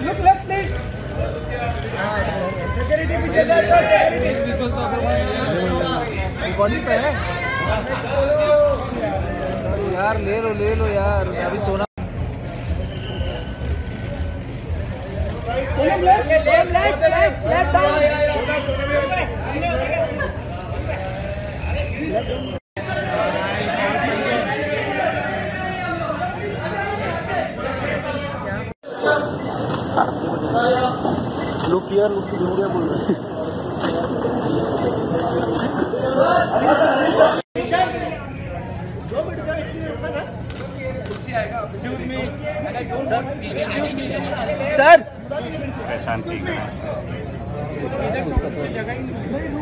Look left, please. Body पे है यार, ले लो यार, अभी सोना। Left down. Look here, look here बोल रहे हैं। सर शांति।